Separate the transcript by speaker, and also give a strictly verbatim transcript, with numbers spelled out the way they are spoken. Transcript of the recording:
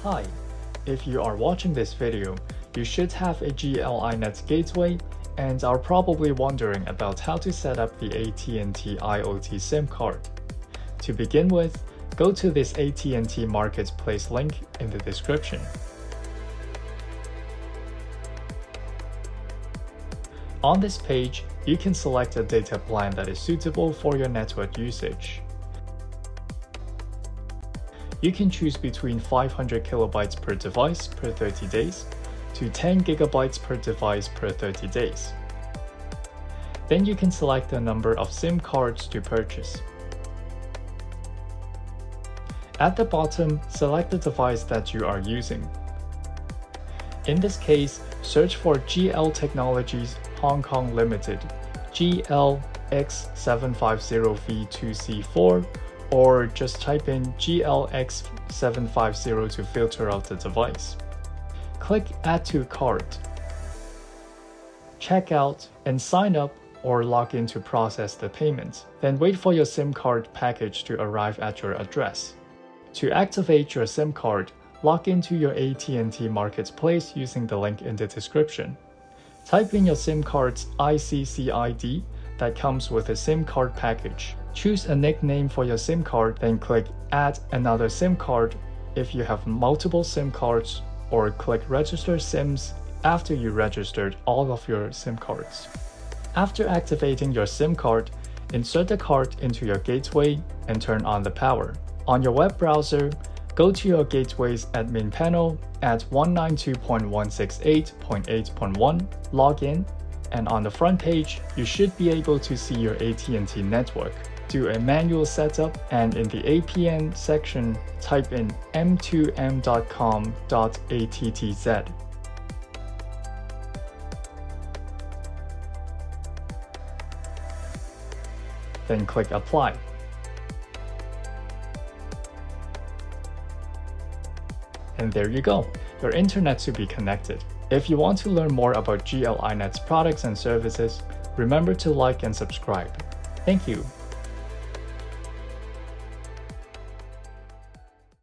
Speaker 1: Hi, if you are watching this video, you should have a G L.iNet gateway and are probably wondering about how to set up the A T and T IoT SIM card. To begin with, go to this A T and T Marketplace link in the description. On this page, you can select a data plan that is suitable for your network usage. You can choose between five hundred kilobytes per device per thirty days to ten gigabytes per device per thirty days. Then you can select the number of SIM cards to purchase. At the bottom, select the device that you are using. In this case, search for G L Technologies Hong Kong Limited G L X seven fifty V two C four, or just type in G L X seven fifty to filter out the device. Click Add to Cart. Check out and sign up or log in to process the payment. Then wait for your SIM card package to arrive at your address. To activate your SIM card, log into your A T and T Marketplace using the link in the description. Type in your SIM card's I C C I D that comes with a SIM card package. Choose a nickname for your SIM card, then click Add another SIM card if you have multiple SIM cards, or click Register SIMs after you registered all of your SIM cards. After activating your SIM card, insert the card into your gateway and turn on the power. On your web browser, go to your gateway's admin panel at one ninety-two dot one sixty-eight dot eight dot one, log in, and on the front page, you should be able to see your A T and T network. Do a manual setup, and in the A P N section, type in m two m dot com dot a t t z. Then click Apply. And there you go, your internet to be connected. If you want to learn more about G L.iNet's products and services, remember to like and subscribe. Thank you.